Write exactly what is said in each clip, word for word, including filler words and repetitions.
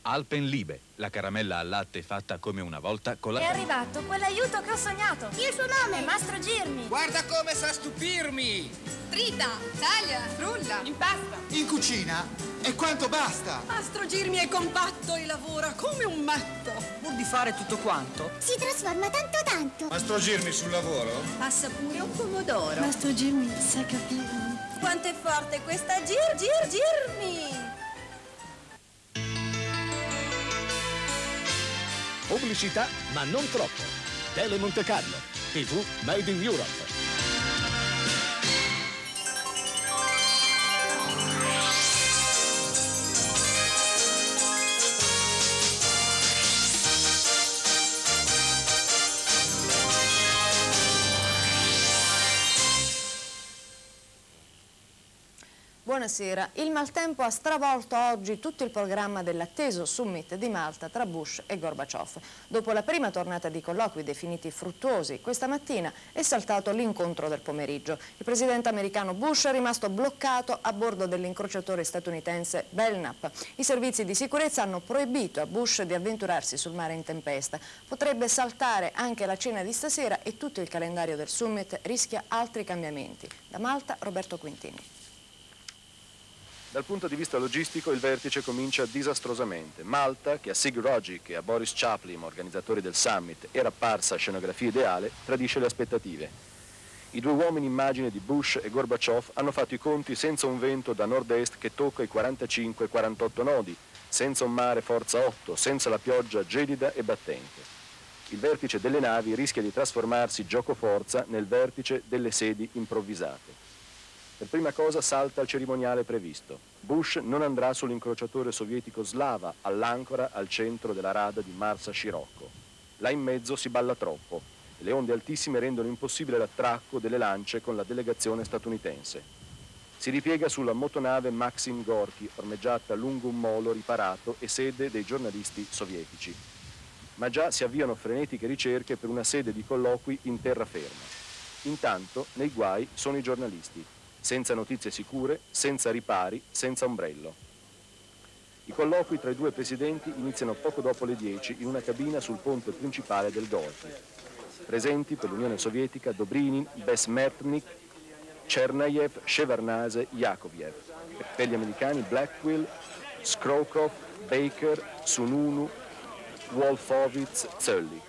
Alpenlibe, la caramella al latte fatta come una volta con la... È arrivato quell'aiuto che ho sognato. Il suo nome è Mastro Girmi. Guarda come sa stupirmi. Trita, taglia, frulla, impasta. In cucina? E quanto basta? Mastro Girmi è compatto e lavora come un matto. Pur di fare tutto quanto, si trasforma tanto tanto. Mastro Girmi sul lavoro? Passa pure un pomodoro. Mastro Girmi sa capirmi. Quanto è forte questa Gir, Gir, Girmi. Pubblicità, ma non troppo. Tele Monte Carlo, tivù Made in Europe. Buonasera. Il maltempo ha stravolto oggi tutto il programma dell'atteso summit di Malta tra Bush e Gorbaciov. Dopo la prima tornata di colloqui definiti fruttuosi, questa mattina è saltato l'incontro del pomeriggio. Il presidente americano Bush è rimasto bloccato a bordo dell'incrociatore statunitense Belknap. I servizi di sicurezza hanno proibito a Bush di avventurarsi sul mare in tempesta. Potrebbe saltare anche la cena di stasera e tutto il calendario del summit rischia altri cambiamenti. Da Malta, Roberto Quintini. Dal punto di vista logistico il vertice comincia disastrosamente. Malta, che a Sig Rogic e a Boris Chaplin, organizzatori del summit, era apparsa scenografia ideale, tradisce le aspettative. I due uomini immagine di Bush e Gorbaciov hanno fatto i conti senza un vento da nord-est che tocca i quarantacinque quarantotto nodi, senza un mare forza otto, senza la pioggia gelida e battente. Il vertice delle navi rischia di trasformarsi giocoforza nel vertice delle sedi improvvisate. Per prima cosa salta il cerimoniale previsto. Bush non andrà sull'incrociatore sovietico Slava all'ancora al centro della rada di Marsa Scirocco. Là in mezzo si balla troppo e le onde altissime rendono impossibile l'attracco delle lance con la delegazione statunitense. Si ripiega sulla motonave Maxim Gorky, ormeggiata lungo un molo riparato e sede dei giornalisti sovietici. Ma già si avviano frenetiche ricerche per una sede di colloqui in terraferma. Intanto, nei guai sono i giornalisti. Senza notizie sicure, senza ripari, senza ombrello. I colloqui tra i due presidenti iniziano poco dopo le dieci in una cabina sul ponte principale del Gorky. Presenti per l'Unione Sovietica Dobrinin, Besmertnik, Chernayev, Shevardnadze, Yakovlev. Per gli americani Blackwell, Skrokov, Baker, Sununu, Wolfowitz, Zöllig.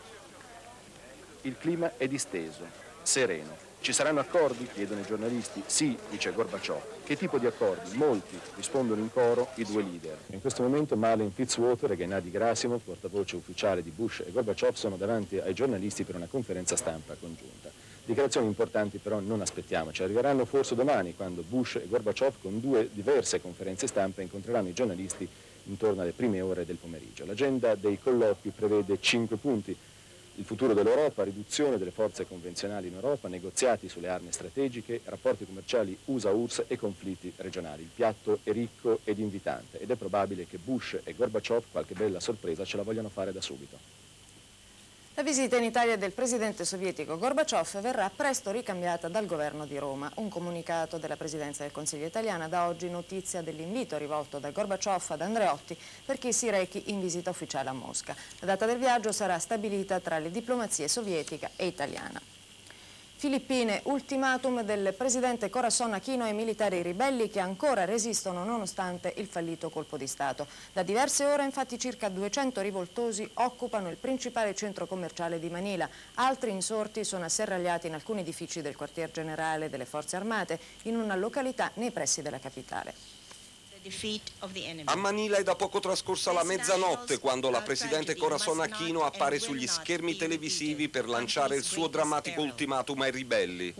Il clima è disteso, sereno. Ci saranno accordi? Chiedono i giornalisti. Sì, dice Gorbaciov. Che tipo di accordi? Molti, rispondono in coro i due leader. In questo momento Malin Fitzwater e Gennady Gerasimov, portavoce ufficiale di Bush e Gorbaciov, sono davanti ai giornalisti per una conferenza stampa congiunta. Dichiarazioni importanti però non aspettiamoci, arriveranno forse domani quando Bush e Gorbaciov con due diverse conferenze stampa incontreranno i giornalisti intorno alle prime ore del pomeriggio. L'agenda dei colloqui prevede cinque punti. Il futuro dell'Europa, riduzione delle forze convenzionali in Europa, negoziati sulle armi strategiche, rapporti commerciali U S A-U R S S e conflitti regionali. Il piatto è ricco ed invitante ed è probabile che Bush e Gorbaciov qualche bella sorpresa ce la vogliano fare da subito. La visita in Italia del presidente sovietico Gorbaciov verrà presto ricambiata dal governo di Roma. Un comunicato della presidenza del Consiglio italiana dà oggi notizia dell'invito rivolto da Gorbaciov ad Andreotti perché si rechi in visita ufficiale a Mosca. La data del viaggio sarà stabilita tra le diplomazie sovietica e italiana. Filippine, ultimatum del presidente Corazon Aquino ai militari ribelli che ancora resistono nonostante il fallito colpo di Stato. Da diverse ore infatti circa duecento rivoltosi occupano il principale centro commerciale di Manila. Altri insorti sono asserragliati in alcuni edifici del quartier generale delle forze armate in una località nei pressi della capitale. A Manila è da poco trascorsa la mezzanotte quando la presidente Corazon Aquino appare sugli schermi televisivi per lanciare il suo drammatico ultimatum ai ribelli.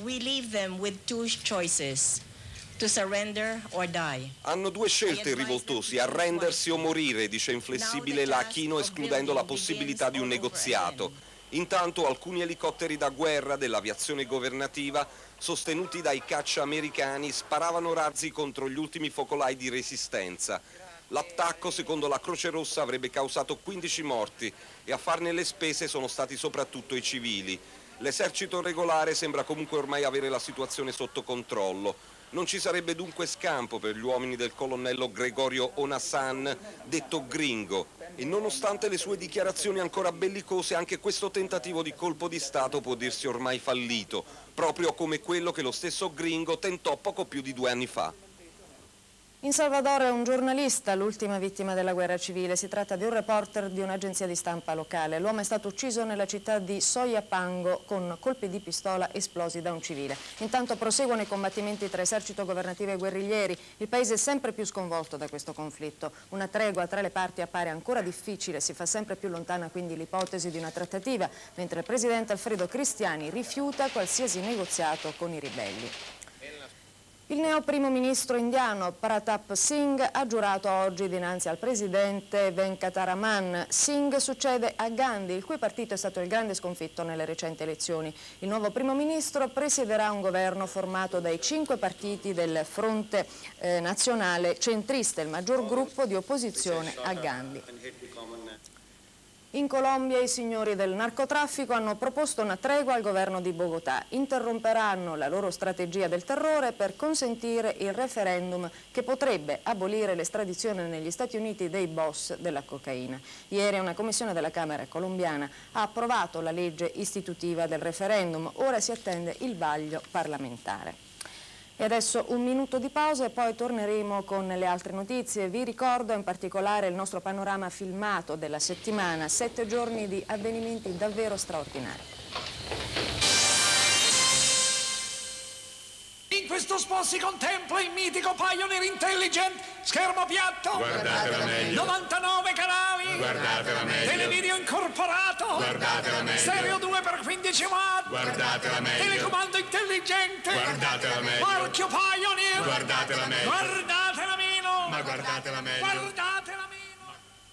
Hanno due scelte i rivoltosi, arrendersi o morire, dice inflessibile la Aquino escludendo la possibilità di un negoziato. Intanto alcuni elicotteri da guerra dell'aviazione governativa, sostenuti dai caccia americani, sparavano razzi contro gli ultimi focolai di resistenza. L'attacco, secondo la Croce Rossa, avrebbe causato quindici morti e a farne le spese sono stati soprattutto i civili. L'esercito regolare sembra comunque ormai avere la situazione sotto controllo. Non ci sarebbe dunque scampo per gli uomini del colonnello Gregorio Onassan, detto Gringo. E nonostante le sue dichiarazioni ancora bellicose, anche questo tentativo di colpo di Stato può dirsi ormai fallito, proprio come quello che lo stesso Gringo tentò poco più di due anni fa. In Salvador è un giornalista l'ultima vittima della guerra civile. Si tratta di un reporter di un'agenzia di stampa locale. L'uomo è stato ucciso nella città di Soyapango con colpi di pistola esplosi da un civile. Intanto proseguono i combattimenti tra esercito governativo e guerriglieri. Il paese è sempre più sconvolto da questo conflitto. Una tregua tra le parti appare ancora difficile, si fa sempre più lontana quindi l'ipotesi di una trattativa, mentre il presidente Alfredo Cristiani rifiuta qualsiasi negoziato con i ribelli. Il neo primo ministro indiano Pratap Singh ha giurato oggi dinanzi al presidente Venkataraman. Singh succede a Gandhi, il cui partito è stato il grande sconfitto nelle recenti elezioni. Il nuovo primo ministro presiederà un governo formato dai cinque partiti del fronte eh, nazionale centrista, il maggior gruppo di opposizione a Gandhi. In Colombia i signori del narcotraffico hanno proposto una tregua al governo di Bogotà. Interromperanno la loro strategia del terrore per consentire il referendum che potrebbe abolire l'estradizione negli Stati Uniti dei boss della cocaina. Ieri una commissione della Camera colombiana ha approvato la legge istitutiva del referendum. Ora si attende il vaglio parlamentare. E adesso un minuto di pausa e poi torneremo con le altre notizie. Vi ricordo in particolare il nostro panorama filmato della settimana, sette giorni di avvenimenti davvero straordinari. In questo spot si contempla il mitico Pioneer Intelligent, schermo piatto, guardatela meglio, novantanove canali, guardatela meglio, televideo incorporato, guardatela meglio, stereo due per quindici watt, guardatela meglio, telecomando intelligente, guardatela meglio, marchio Pioneer, guardatela meglio, guardatela meno, ma guardatela meglio, guardatela meno.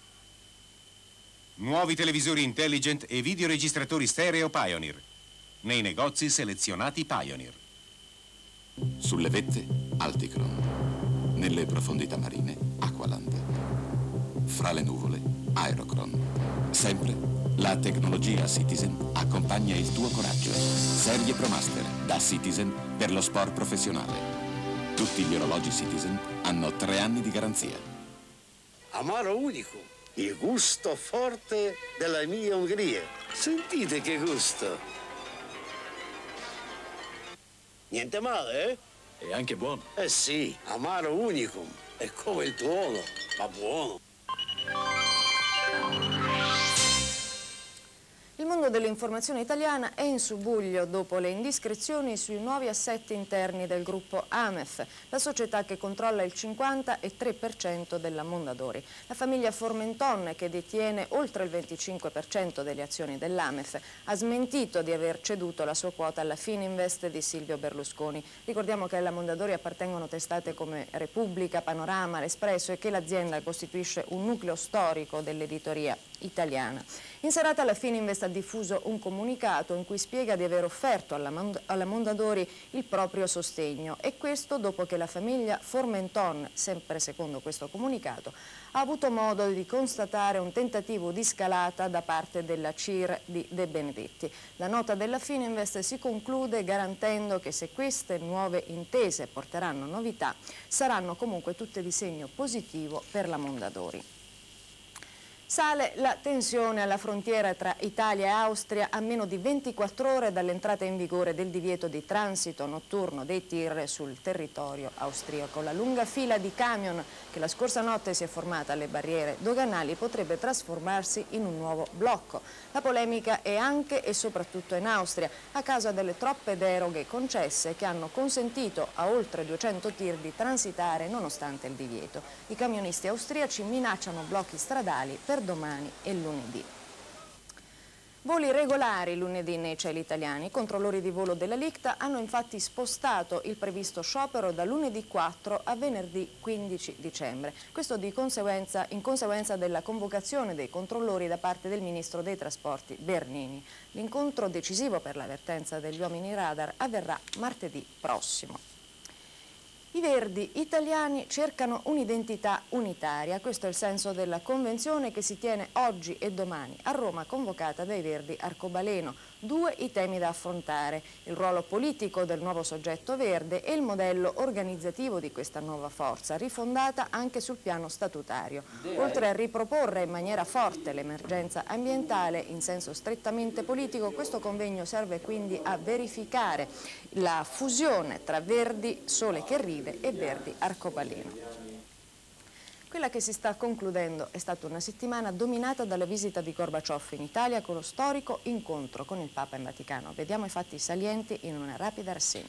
Nuovi televisori Intelligent e videoregistratori stereo Pioneer. Nei negozi selezionati Pioneer. Sulle vette, Alticron. Nelle profondità marine, Aqualand. Fra le nuvole, Aerocron. Sempre la tecnologia Citizen accompagna il tuo coraggio. Serie ProMaster da Citizen per lo sport professionale. Tutti gli orologi Citizen hanno tre anni di garanzia. Amaro unico, il gusto forte della mia Ungheria. Sentite che gusto. Niente male, eh? È anche buono. Eh sì, amaro unicum. È come il tuono, ma buono. Il mondo dell'informazione italiana è in subbuglio dopo le indiscrezioni sui nuovi assetti interni del gruppo Amef, la società che controlla il cinquanta e tre per cento della Mondadori. La famiglia Formenton, che detiene oltre il venticinque per cento delle azioni dell'Amef, ha smentito di aver ceduto la sua quota alla Fininvest di Silvio Berlusconi. Ricordiamo che alla Mondadori appartengono testate come Repubblica, Panorama, L'Espresso e che l'azienda costituisce un nucleo storico dell'editoria italiana. In serata la Fininvest ha diffuso un comunicato in cui spiega di aver offerto alla, Mond alla Mondadori il proprio sostegno, e questo dopo che la famiglia Formenton, sempre secondo questo comunicato, ha avuto modo di constatare un tentativo di scalata da parte della C I R di De Benedetti. La nota della Fininvest si conclude garantendo che se queste nuove intese porteranno novità, saranno comunque tutte di segno positivo per la Mondadori. Sale la tensione alla frontiera tra Italia e Austria a meno di ventiquattro ore dall'entrata in vigore del divieto di transito notturno dei tir sul territorio austriaco. La lunga fila di camion che la scorsa notte si è formata alle barriere doganali potrebbe trasformarsi in un nuovo blocco. La polemica è anche e soprattutto in Austria, a causa delle troppe deroghe concesse che hanno consentito a oltre duecento tir di transitare nonostante il divieto. I camionisti austriaci minacciano blocchi stradali per domani e lunedì. Voli regolari lunedì nei cieli italiani. I controllori di volo della Licta hanno infatti spostato il previsto sciopero da lunedì quattro a venerdì quindici dicembre. Questo di conseguenza, in conseguenza della convocazione dei controllori da parte del ministro dei trasporti Bernini. L'incontro decisivo per la vertenza degli uomini radar avverrà martedì prossimo. I Verdi italiani cercano un'identità unitaria, questo è il senso della convenzione che si tiene oggi e domani a Roma, convocata dai Verdi Arcobaleno. Due i temi da affrontare, il ruolo politico del nuovo soggetto verde e il modello organizzativo di questa nuova forza, rifondata anche sul piano statutario. Oltre a riproporre in maniera forte l'emergenza ambientale in senso strettamente politico, questo convegno serve quindi a verificare la fusione tra Verdi Sole che ride e Verdi Arcobaleno. Quella che si sta concludendo è stata una settimana dominata dalla visita di Gorbaciov in Italia con lo storico incontro con il Papa in Vaticano. Vediamo i fatti salienti in una rapida rassegna.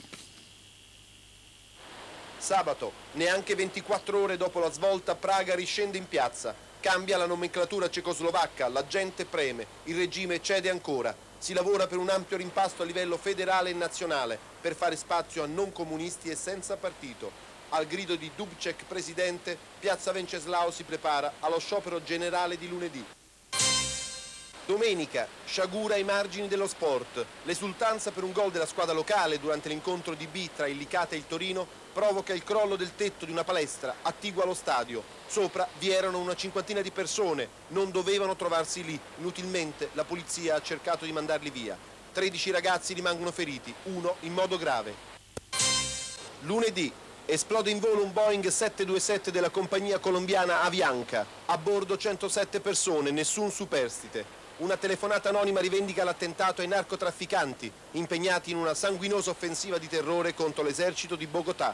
Sabato, neanche ventiquattro ore dopo la svolta, Praga riscende in piazza. Cambia la nomenclatura cecoslovacca, la gente preme, il regime cede ancora. Si lavora per un ampio rimpasto a livello federale e nazionale, per fare spazio a non comunisti e senza partito. Al grido di Dubček presidente, Piazza Venceslao si prepara allo sciopero generale di lunedì. Domenica, sciagura ai margini dello sport. L'esultanza per un gol della squadra locale durante l'incontro di B tra il Licata e il Torino provoca il crollo del tetto di una palestra attigua allo stadio. Sopra vi erano una cinquantina di persone, non dovevano trovarsi lì. Inutilmente la polizia ha cercato di mandarli via. tredici ragazzi rimangono feriti, uno in modo grave. Lunedì, esplode in volo un Boeing sette due sette della compagnia colombiana Avianca. A bordo centosette persone, nessun superstite. Una telefonata anonima rivendica l'attentato ai narcotrafficanti, impegnati in una sanguinosa offensiva di terrore contro l'esercito di Bogotà.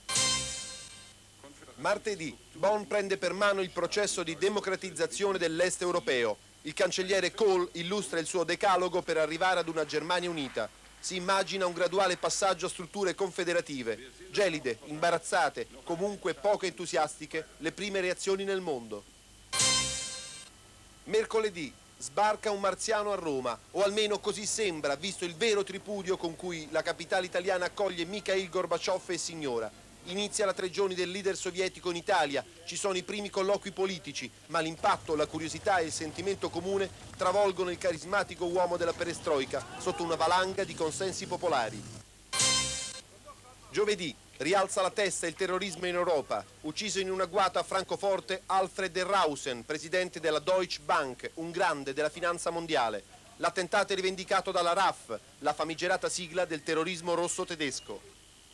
Martedì, Bonn prende per mano il processo di democratizzazione dell'est europeo. Il cancelliere Kohl illustra il suo decalogo per arrivare ad una Germania unita. Si immagina un graduale passaggio a strutture confederative, gelide, imbarazzate, comunque poco entusiastiche, le prime reazioni nel mondo. Mercoledì, sbarca un marziano a Roma, o almeno così sembra, visto il vero tripudio con cui la capitale italiana accoglie Mikhail Gorbaciov e signora. Inizia la tre giorni del leader sovietico in Italia, ci sono i primi colloqui politici, ma l'impatto, la curiosità e il sentimento comune travolgono il carismatico uomo della perestroica sotto una valanga di consensi popolari. Giovedì, rialza la testa il terrorismo in Europa. Ucciso in un agguato a Francoforte Alfred de Rausen, presidente della Deutsche Bank, un grande della finanza mondiale. L'attentato è rivendicato dalla R A F, la famigerata sigla del terrorismo rosso tedesco.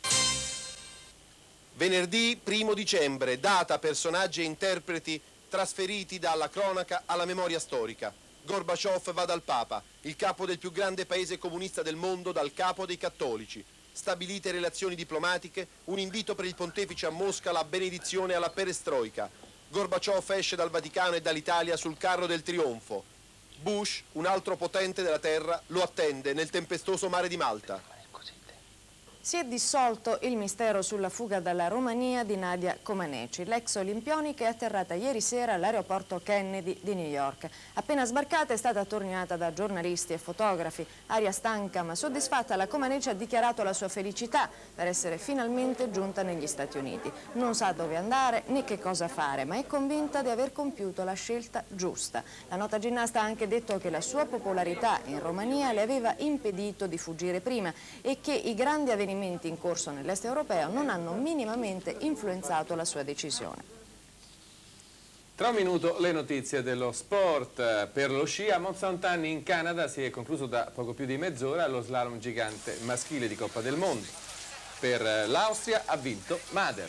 Venerdì primo dicembre, data, personaggi e interpreti trasferiti dalla cronaca alla memoria storica. Gorbaciov va dal Papa, il capo del più grande paese comunista del mondo, dal capo dei cattolici. Stabilite relazioni diplomatiche, un invito per il pontefice a Mosca, la benedizione alla perestroica. Gorbaciov esce dal Vaticano e dall'Italia sul carro del trionfo. Bush, un altro potente della terra, lo attende nel tempestoso mare di Malta. Si è dissolto il mistero sulla fuga dalla Romania di Nadia Comaneci, l'ex olimpionica è atterrata ieri sera all'aeroporto Kennedy di New York. Appena sbarcata è stata attorniata da giornalisti e fotografi. Aria stanca ma soddisfatta, la Comaneci ha dichiarato la sua felicità per essere finalmente giunta negli Stati Uniti. Non sa dove andare né che cosa fare, ma è convinta di aver compiuto la scelta giusta. La nota ginnasta ha anche detto che la sua popolarità in Romania le aveva impedito di fuggire prima e che i grandi avvenimenti in corso nell'est europeo non hanno minimamente influenzato la sua decisione. Tra un minuto le notizie dello sport. Per lo sci a Mont Saint-Anne in Canada si è concluso da poco più di mezz'ora lo slalom gigante maschile di Coppa del Mondo. Per l'Austria ha vinto Mader.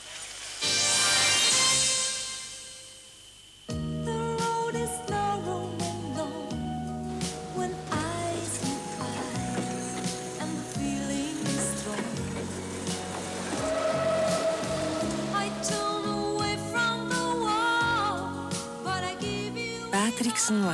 Patrick's Noir.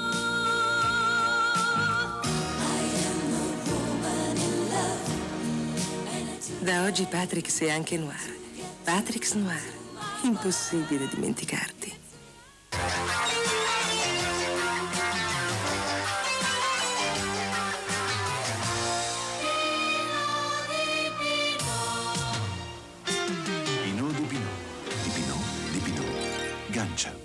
Da oggi Patrick's è anche noir. Patrick's Noir. Impossibile dimenticarti. Pinot di Pinot. Di Pinot, di Pinot. Gancia.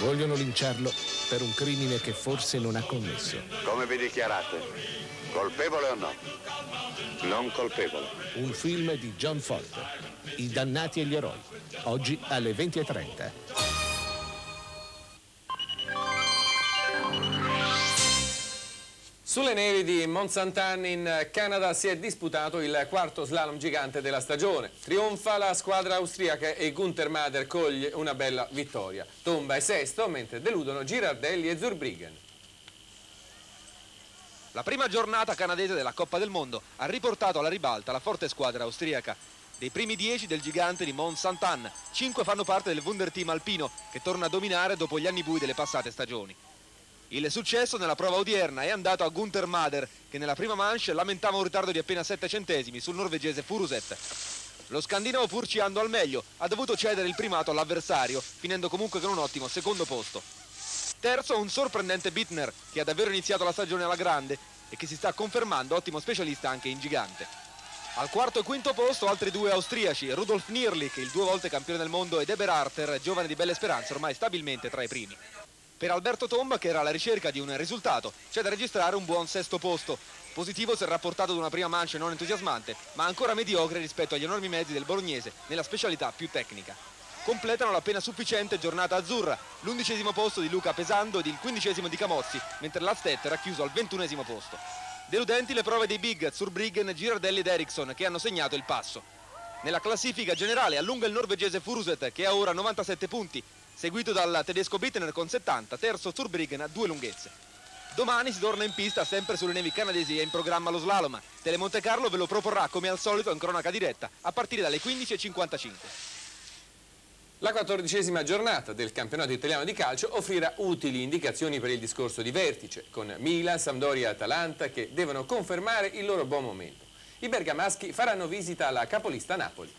Vogliono linciarlo per un crimine che forse non ha commesso. Come vi dichiarate? Colpevole o no? Non colpevole. Un film di John Ford, I dannati e gli eroi, oggi alle venti e trenta. Sulle nevi di Mont Saint-Anne in Canada si è disputato il quarto slalom gigante della stagione. Trionfa la squadra austriaca e Günther Mader coglie una bella vittoria. Tomba è sesto, mentre deludono Girardelli e Zurbriggen. La prima giornata canadese della Coppa del Mondo ha riportato alla ribalta la forte squadra austriaca. Dei primi dieci del gigante di Mont Saint-Anne, cinque fanno parte del Wunderteam alpino, che torna a dominare dopo gli anni bui delle passate stagioni. Il successo nella prova odierna è andato a Günther Mader, che nella prima manche lamentava un ritardo di appena sette centesimi sul norvegese Furuset. Lo scandinavo, pur ciando al meglio, ha dovuto cedere il primato all'avversario, finendo comunque con un ottimo secondo posto. Terzo un sorprendente Bittner, che ha davvero iniziato la stagione alla grande e che si sta confermando ottimo specialista anche in gigante. Al quarto e quinto posto altri due austriaci, Rudolf Nierlich, il due volte campione del mondo, ed Eberharter, giovane di belle speranze, ormai stabilmente tra i primi. Per Alberto Tomba, che era alla ricerca di un risultato, c'è da registrare un buon sesto posto. Positivo se rapportato ad una prima manche non entusiasmante, ma ancora mediocre rispetto agli enormi mezzi del bolognese nella specialità più tecnica. Completano l'appena sufficiente giornata azzurra, l'undicesimo posto di Luca Pesando ed il quindicesimo di Camozzi, mentre l'Alstet era chiuso al ventunesimo posto. Deludenti le prove dei big Zurbriggen, Girardelli ed Eriksson, che hanno segnato il passo. Nella classifica generale allunga il norvegese Furuset, che ha ora novantasette punti, seguito dal tedesco Bittner con settanta, terzo Zurbriggen a due lunghezze. Domani si torna in pista sempre sulle nevi canadesi e in programma lo slalom. Telemonte Carlo ve lo proporrà come al solito in cronaca diretta a partire dalle quindici e cinquantacinque. La quattordicesima giornata del campionato italiano di calcio offrirà utili indicazioni per il discorso di vertice, con Milan, Sampdoria e Atalanta che devono confermare il loro buon momento. I bergamaschi faranno visita alla capolista Napoli.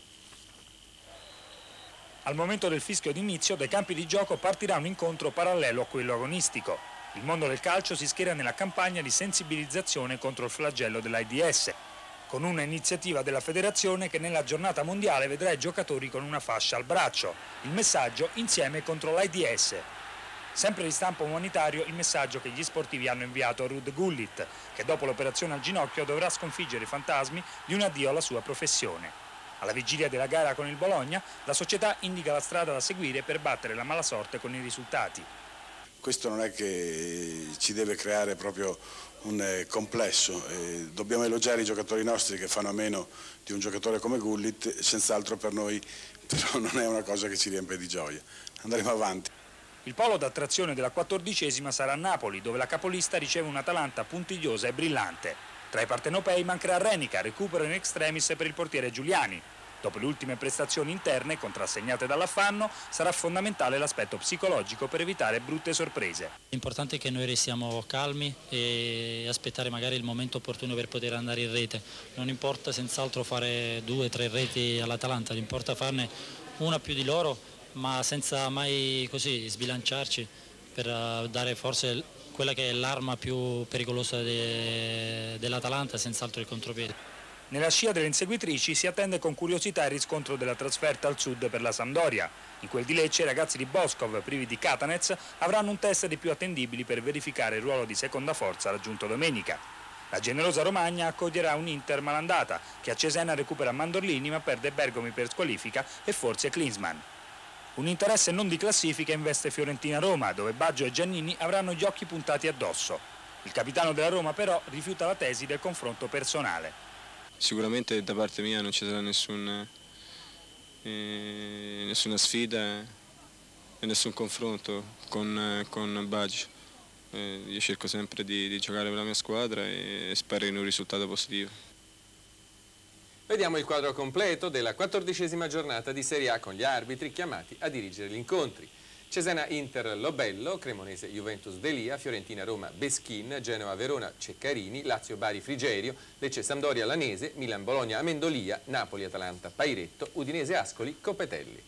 Al momento del fischio d'inizio dai campi di gioco partirà un incontro parallelo a quello agonistico. Il mondo del calcio si schiera nella campagna di sensibilizzazione contro il flagello dell'AIDS, con una iniziativa della federazione che nella giornata mondiale vedrà i giocatori con una fascia al braccio. Il messaggio: insieme contro l'AIDS. Sempre di stampo umanitario il messaggio che gli sportivi hanno inviato a Ruud Gullit, che dopo l'operazione al ginocchio dovrà sconfiggere i fantasmi di un addio alla sua professione. Alla vigilia della gara con il Bologna, la società indica la strada da seguire per battere la mala sorte con i risultati. Questo non è che ci deve creare proprio un complesso, eh, dobbiamo elogiare i giocatori nostri che fanno a meno di un giocatore come Gullit, senz'altro per noi però non è una cosa che ci riempie di gioia. Andremo avanti. Il polo d'attrazione della quattordicesima sarà a Napoli, dove la capolista riceve un'Atalanta puntigliosa e brillante. Tra i partenopei mancherà Renica, recupero in extremis per il portiere Giuliani. Dopo le ultime prestazioni interne, contrassegnate dall'affanno, sarà fondamentale l'aspetto psicologico per evitare brutte sorprese. L'importante è che noi restiamo calmi e aspettare magari il momento opportuno per poter andare in rete. Non importa senz'altro fare due o tre reti all'Atalanta, importa farne una più di loro, ma senza mai così sbilanciarci per dare forse quella che è l'arma più pericolosa de, dell'Atalanta, senz'altro il contropiede. Nella scia delle inseguitrici si attende con curiosità il riscontro della trasferta al sud per la Sampdoria. In quel di Lecce i ragazzi di Boskov, privi di Katanec, avranno un test dei più attendibili per verificare il ruolo di seconda forza raggiunto domenica. La generosa Romagna accoglierà un Inter malandata, che a Cesena recupera Mandorlini ma perde Bergomi per squalifica e forse Klinsmann. Un interesse non di classifica investe Fiorentina-Roma, dove Baggio e Giannini avranno gli occhi puntati addosso. Il capitano della Roma però rifiuta la tesi del confronto personale. Sicuramente da parte mia non ci sarà nessun, eh, nessuna sfida e nessun confronto con, con Baggio. Eh, io cerco sempre di, di giocare per la mia squadra e spero in un risultato positivo. Vediamo il quadro completo della quattordicesima giornata di Serie A con gli arbitri chiamati a dirigere gli incontri. Cesena-Inter Lobello, Cremonese-Juventus Delia, Fiorentina-Roma Beschin, Genova-Verona Ceccarini, Lazio-Bari Frigerio, Lecce-Sampdoria Lanese, Milan-Bologna Amendolia, Napoli-Atalanta Pairetto, Udinese-Ascoli Copetelli.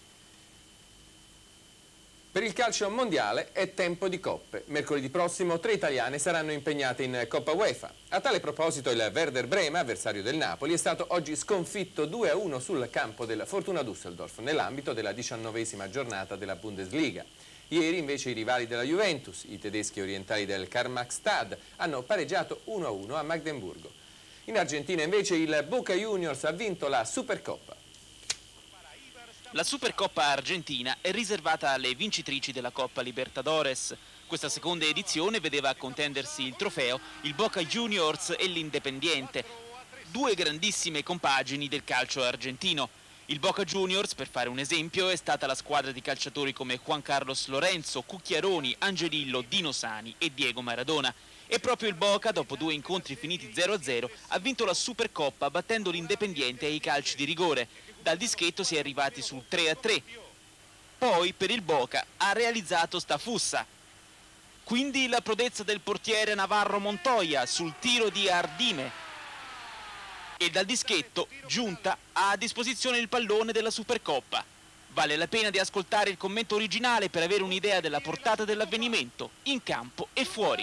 Per il calcio mondiale è tempo di coppe. Mercoledì prossimo tre italiane saranno impegnate in Coppa UEFA. A tale proposito il Werder Brema, avversario del Napoli, è stato oggi sconfitto due a uno sul campo del Fortuna Düsseldorf nell'ambito della diciannovesima giornata della Bundesliga. Ieri invece i rivali della Juventus, i tedeschi orientali del Karl-Marx-Stade, hanno pareggiato uno a uno a Magdeburgo. In Argentina invece il Boca Juniors ha vinto la Supercoppa. La Supercoppa argentina è riservata alle vincitrici della Coppa Libertadores. Questa seconda edizione vedeva contendersi il trofeo il Boca Juniors e l'Independiente, due grandissime compagini del calcio argentino. Il Boca Juniors, per fare un esempio, è stata la squadra di calciatori come Juan Carlos Lorenzo, Cucchiaroni, Angelillo, Dino Sani e Diego Maradona. E proprio il Boca, dopo due incontri finiti zero a zero, ha vinto la Supercoppa battendo l'Independiente ai calci di rigore. Dal dischetto si è arrivati sul tre a tre. Poi per il Boca ha realizzato sta fussa. Quindi la prodezza del portiere Navarro Montoya sul tiro di Ardime. E dal dischetto Giunta ha a disposizione il pallone della Supercoppa. Vale la pena di ascoltare il commento originale per avere un'idea della portata dell'avvenimento, in campo e fuori.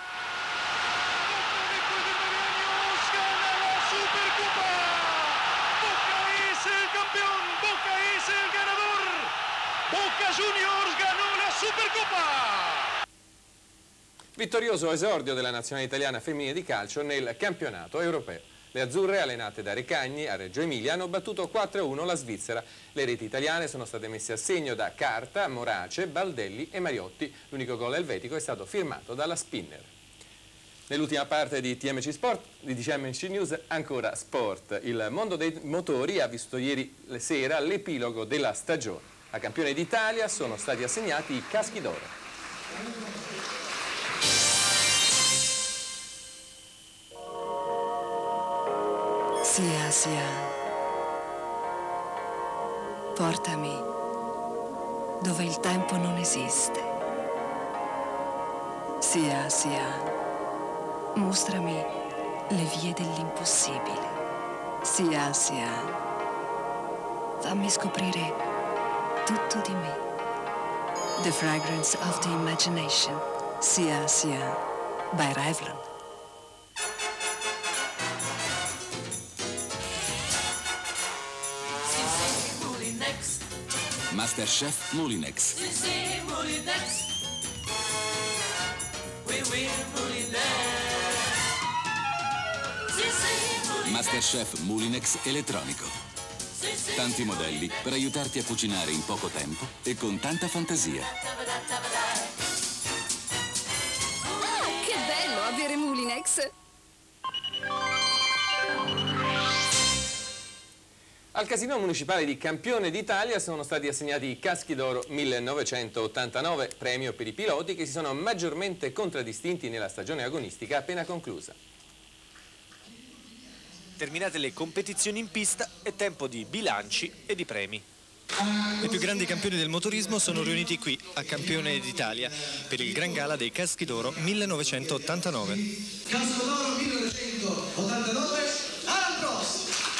Boca Juniors ganó la Supercopa! Vittorioso esordio della nazionale italiana femminile di calcio nel campionato europeo. Le azzurre, allenate da Recagni a Reggio Emilia, hanno battuto quattro a uno la Svizzera. Le reti italiane sono state messe a segno da Carta, Morace, Baldelli e Mariotti. L'unico gol elvetico è stato firmato dalla Spinner. Nell'ultima parte di T M C Sport, di T M C News, ancora sport. Il mondo dei motori ha visto ieri sera l'epilogo della stagione. A campione d'Italia sono stati assegnati i caschi d'oro. Sia, sia. Portami dove il tempo non esiste. Sia, sia. Mostrami le vie dell'impossibile. Sia, sia. Fammi scoprire tutto di me. The Fragrance of the Imagination. Sia, sia. By Revlon. Masterchef Moulinex. Masterchef Moulinex elettronico. Tanti modelli per aiutarti a cucinare in poco tempo e con tanta fantasia. Ah, che bello avere Moulinex! Al Casino Municipale di Campione d'Italia sono stati assegnati i Caschi d'Oro millenovecentottantanove, premio per i piloti che si sono maggiormente contraddistinti nella stagione agonistica appena conclusa. Terminate le competizioni in pista, è tempo di bilanci e di premi. I più grandi campioni del motorismo sono riuniti qui, a Campione d'Italia, per il Gran Gala dei Caschi d'Oro millenovecentottantanove. Casco d'Oro millenovecentottantanove, Alain Prost!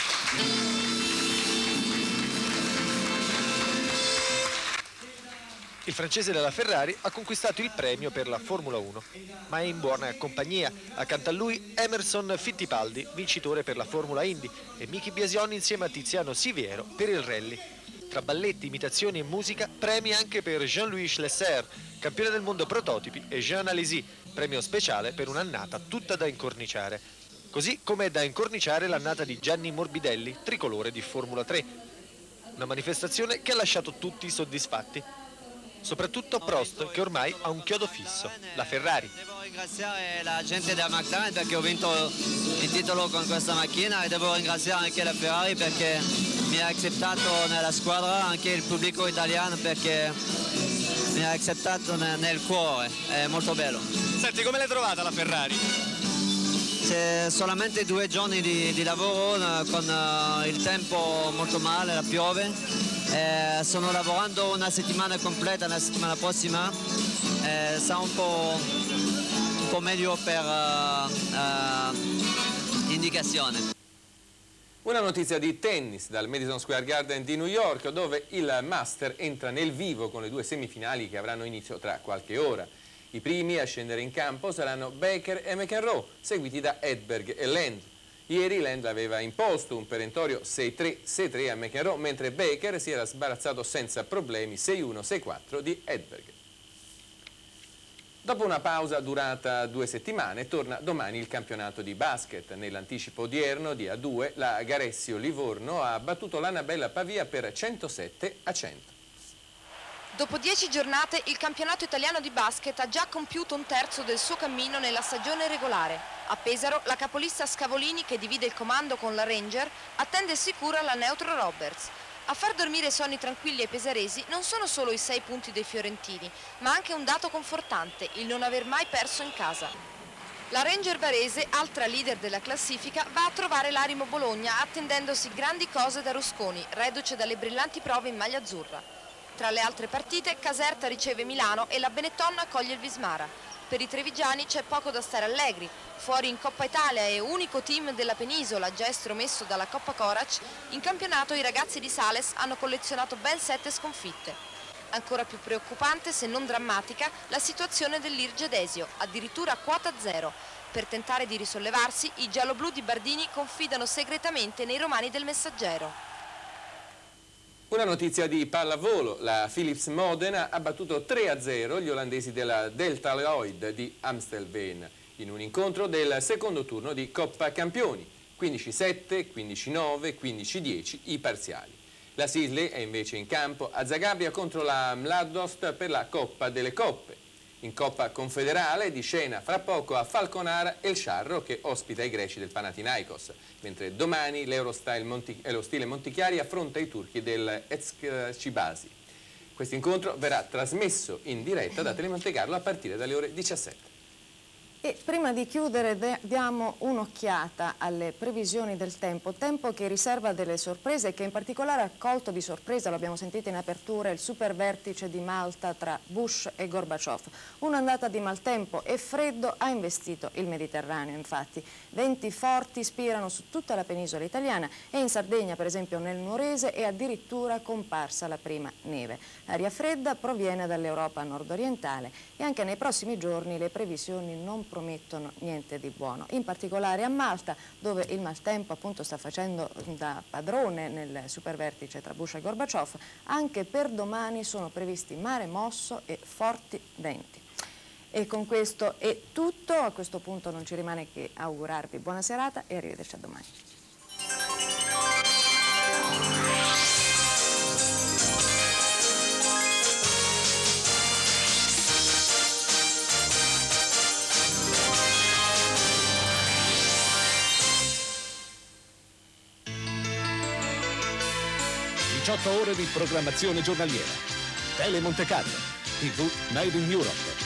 Il francese della Ferrari ha conquistato il premio per la Formula uno, ma è in buona compagnia. Accanto a lui Emerson Fittipaldi, vincitore per la Formula Indy, e Miki Biasioni insieme a Tiziano Siviero per il rally. Tra balletti, imitazioni e musica, premi anche per Jean-Louis Schlesser, campione del mondo prototipi, e Jean Alesi, premio speciale per un'annata tutta da incorniciare. Così come è da incorniciare l'annata di Gianni Morbidelli, tricolore di Formula tre. Una manifestazione che ha lasciato tutti soddisfatti. Soprattutto Prost, che ormai ha un chiodo fisso, la Ferrari. Devo ringraziare la gente della McLaren perché ho vinto il titolo con questa macchina e devo ringraziare anche la Ferrari perché mi ha accettato nella squadra, anche il pubblico italiano perché mi ha accettato nel cuore, è molto bello. Senti, come l'hai trovata la Ferrari? C'è solamente due giorni di, di lavoro con uh, il tempo molto male, la piove. Eh, sto lavorando una settimana completa, la settimana prossima eh, sarà un po', un po' meglio per uh, uh, indicazione. Una notizia di tennis dal Madison Square Garden di New York, dove il Master entra nel vivo con le due semifinali che avranno inizio tra qualche ora. I primi a scendere in campo saranno Baker e McEnroe, seguiti da Edberg e Land. Ieri Land aveva imposto un perentorio sei tre sei tre a McEnroe, mentre Baker si era sbarazzato senza problemi sei uno sei quattro di Edberg. Dopo una pausa durata due settimane, torna domani il campionato di basket. Nell'anticipo odierno di A due, la Garessio Livorno ha battuto l'Annabella Pavia per centosette a cento. Dopo dieci giornate il campionato italiano di basket ha già compiuto un terzo del suo cammino nella stagione regolare. A Pesaro la capolista Scavolini, che divide il comando con la Ranger, attende sicura la Neutro Roberts. A far dormire sonni tranquilli ai pesaresi non sono solo i sei punti dei fiorentini, ma anche un dato confortante, il non aver mai perso in casa. La Ranger Varese, altra leader della classifica, va a trovare l'Arimo Bologna attendendosi grandi cose da Rusconi, reduce dalle brillanti prove in maglia azzurra. Tra le altre partite, Caserta riceve Milano e la Benetton accoglie il Vismara. Per i trevigiani c'è poco da stare allegri. Fuori in Coppa Italia e unico team della penisola già estromesso dalla Coppa Corac, in campionato i ragazzi di Sales hanno collezionato ben sette sconfitte. Ancora più preoccupante, se non drammatica, la situazione dell'Irge Desio, addirittura a quota zero. Per tentare di risollevarsi, i gialloblu di Bardini confidano segretamente nei romani del Messaggero. Una notizia di pallavolo, la Philips Modena ha battuto tre a zero gli olandesi della Delta Lloyd di Amstelveen in un incontro del secondo turno di Coppa Campioni, quindici sette, quindici nove, quindici dieci i parziali. La Sisley è invece in campo a Zagabria contro la Mladost per la Coppa delle Coppe. In Coppa Confederale di scena fra poco a Falconara El Sharro, che ospita i greci del Panathinaikos, mentre domani l'Eurostyle Monti, e lo stile Montichiari affronta i turchi del Eskişehir. Questo incontro verrà trasmesso in diretta da Telemontecarlo a partire dalle ore diciassette. E prima di chiudere diamo un'occhiata alle previsioni del tempo, tempo che riserva delle sorprese e che in particolare ha colto di sorpresa, lo abbiamo sentito in apertura, il super vertice di Malta tra Bush e Gorbaciov. Un'andata di maltempo e freddo ha investito il Mediterraneo, infatti. Venti forti spirano su tutta la penisola italiana e in Sardegna, per esempio nel Nuorese, è addirittura comparsa la prima neve. L'aria fredda proviene dall'Europa nord-orientale e anche nei prossimi giorni le previsioni non promettono niente di buono, in particolare a Malta, dove il maltempo appunto sta facendo da padrone nel supervertice tra Bush e Gorbaciov. Anche per domani sono previsti mare mosso e forti venti. E con questo è tutto, a questo punto non ci rimane che augurarvi buona serata e arrivederci a domani. diciotto ore di programmazione giornaliera. Tele Montecarlo, tivù Made in Europe.